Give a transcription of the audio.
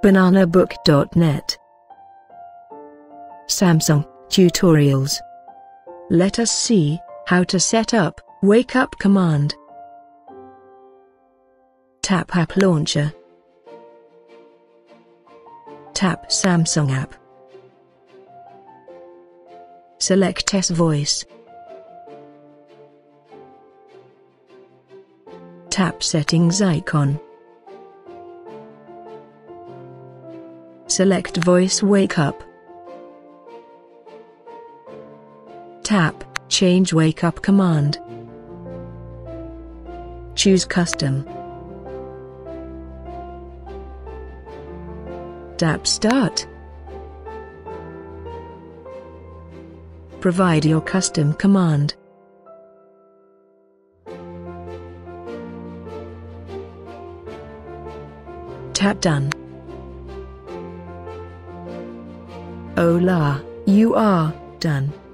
Bananabook.net. Samsung Tutorials. Let us see how to set up Wake Up command. Tap App Launcher. Tap Samsung app. Select S Voice. Tap Settings icon. Select Voice Wake Up. Tap Change Wake Up command. Choose Custom. Tap Start. Provide your custom command. Tap Done. Hola, you are done.